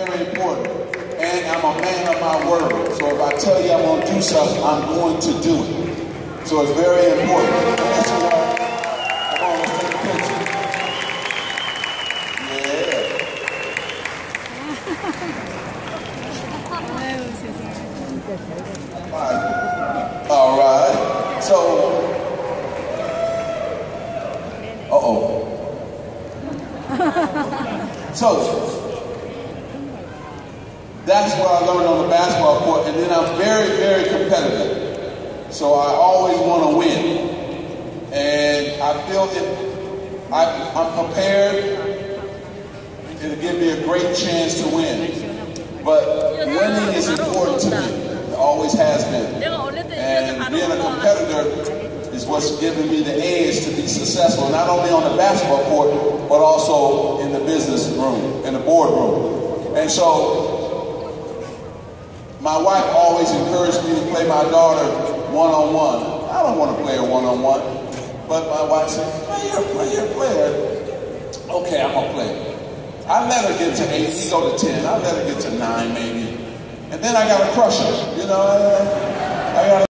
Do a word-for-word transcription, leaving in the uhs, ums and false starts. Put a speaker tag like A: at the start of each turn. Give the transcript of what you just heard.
A: very important. And I'm a man of my word. So if I tell you I'm going to do something, I'm going to do it. So it's very important. That's what I, come on, let's take a picture. Yeah. All right. All right. So, uh-oh. So, that's what I learned on the basketball court, and then I'm very, very competitive. So I always want to win. And I feel that I, I'm prepared. It'll give me a great chance to win. But winning is important to me. It always has been. And being a competitor is what's giving me the edge to be successful, not only on the basketball court, but also in the business room, in the boardroom. And so, my wife always encouraged me to play my daughter one-on-one. I don't want to play her one-on-one, but my wife said, play her, play her, play her. Okay, I'm going to play her. I let her get to eight, she go to ten. I let her get to nine maybe. And then I got to crush her, you know. I, I got